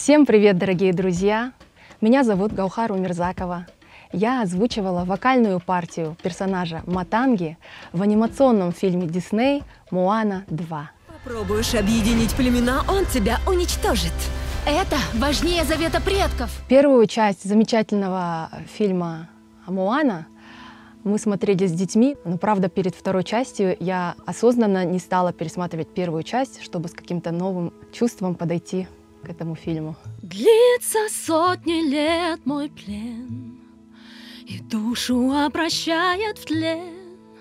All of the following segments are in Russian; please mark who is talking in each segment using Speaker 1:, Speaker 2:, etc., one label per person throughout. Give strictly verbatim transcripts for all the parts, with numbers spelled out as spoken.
Speaker 1: Всем привет, дорогие друзья! Меня зовут Гаухар Умирзакова. Я озвучивала вокальную партию персонажа Матанги в анимационном фильме Дисней «Моана два».
Speaker 2: Попробуешь объединить племена, он тебя уничтожит.
Speaker 3: Это важнее завета предков.
Speaker 1: Первую часть замечательного фильма «Моана» мы смотрели с детьми, но, правда, перед второй частью я осознанно не стала пересматривать первую часть, чтобы с каким-то новым чувством подойти к этому фильму.
Speaker 3: Длится сотни лет мой плен, и душу обращает в тлен.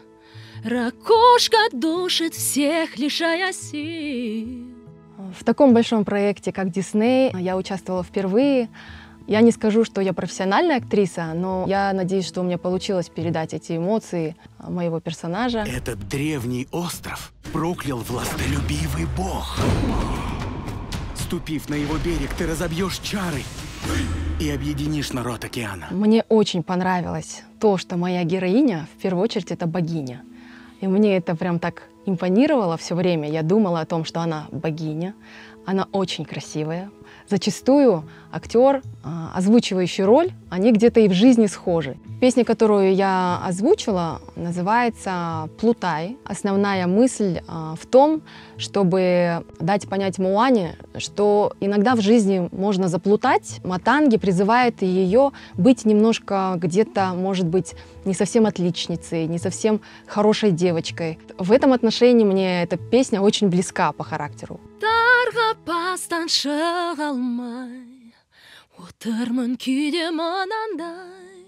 Speaker 3: Ракушка душит всех, лишая сил.
Speaker 1: В таком большом проекте, как Дисней, я участвовала впервые. Я не скажу, что я профессиональная актриса, но я надеюсь, что у меня получилось передать эти эмоции моего персонажа.
Speaker 4: Этот древний остров проклял властолюбивый бог. Ступив на его берег, ты разобьешь чары и объединишь народ океана.
Speaker 1: Мне очень понравилось то, что моя героиня, в первую очередь, это богиня. И мне это прям так импонировало все время. Я думала о том, что она богиня, она очень красивая. Зачастую актер, озвучивающий роль, они где-то и в жизни схожи. Песня, которую я озвучила, называется «Плутай». Основная мысль в том, чтобы дать понять Моане, что иногда в жизни можно заплутать. Матанги призывает ее быть немножко где-то, может быть, не совсем отличницей, не совсем хорошей девочкой. В этом отношении мне эта песня очень близка по характеру.
Speaker 3: Бастан шыға алмай, отырмын күйде мынандай,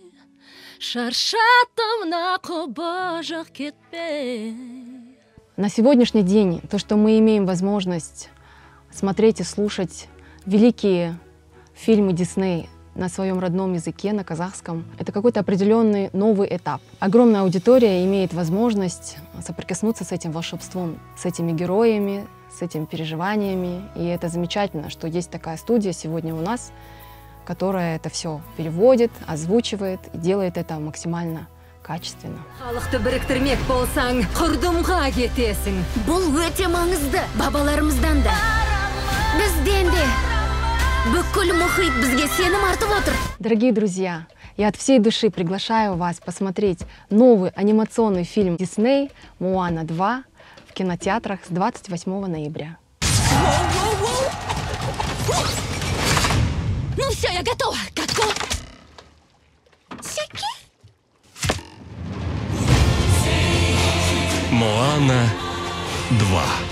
Speaker 3: шаршаттым мына құбыжық кетпей.
Speaker 1: На сегодняшний день то, что мы имеем возможность смотреть и слушать великие фильмы Дисней на своем родном языке, на казахском, это какой-то определенный новый этап. Огромная аудитория имеет возможность соприкоснуться с этим волшебством, с этими героями, с этими переживаниями. И это замечательно, что есть такая студия сегодня у нас, которая это все переводит, озвучивает и делает это максимально качественно.
Speaker 2: Халықты біріктірмек болсаң, құрдымға кетесің.
Speaker 3: Бұл өте маңызды, бабаларымыздан да, бізден де. Бүкіл мұхит бізге сенім артып отыр.
Speaker 1: Дорогие друзья, я от всей души приглашаю вас посмотреть новый анимационный фильм Дисней «Моана два» в кинотеатрах с двадцать восьмого ноября.
Speaker 3: Ну все, я готова. Готова.
Speaker 5: Моана два.